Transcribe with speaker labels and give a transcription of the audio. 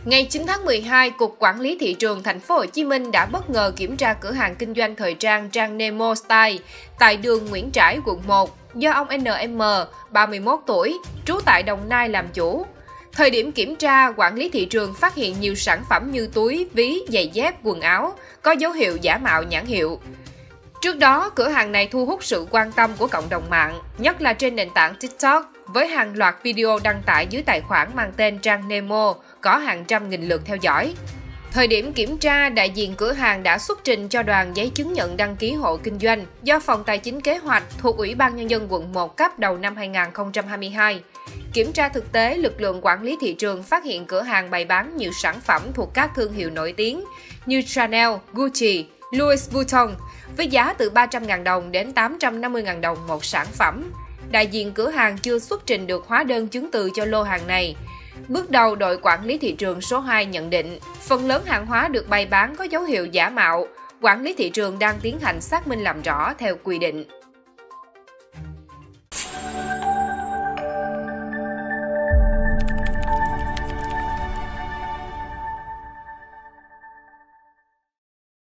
Speaker 1: Ngày 9 tháng 12, Cục Quản lý Thị trường Thành phố Hồ Chí Minh đã bất ngờ kiểm tra cửa hàng kinh doanh thời trang Trang Nemo Style tại đường Nguyễn Trãi, quận 1 do ông NM, 31 tuổi, trú tại Đồng Nai làm chủ. Thời điểm kiểm tra, quản lý thị trường phát hiện nhiều sản phẩm như túi, ví, giày dép, quần áo có dấu hiệu giả mạo nhãn hiệu. Trước đó, cửa hàng này thu hút sự quan tâm của cộng đồng mạng, nhất là trên nền tảng TikTok, với hàng loạt video đăng tải dưới tài khoản mang tên Trang Nemo có hàng trăm nghìn lượt theo dõi. Thời điểm kiểm tra, đại diện cửa hàng đã xuất trình cho đoàn giấy chứng nhận đăng ký hộ kinh doanh do Phòng Tài chính Kế hoạch thuộc Ủy ban Nhân dân quận 1 cấp đầu năm 2022. Kiểm tra thực tế, lực lượng quản lý thị trường phát hiện cửa hàng bày bán nhiều sản phẩm thuộc các thương hiệu nổi tiếng như Chanel, Gucci, Louis Vuitton với giá từ 300.000 đồng đến 850.000 đồng một sản phẩm. Đại diện cửa hàng chưa xuất trình được hóa đơn chứng từ cho lô hàng này. Bước đầu, đội quản lý thị trường số 2 nhận định, phần lớn hàng hóa được bày bán có dấu hiệu giả mạo. Quản lý thị trường đang tiến hành xác minh làm rõ theo quy định.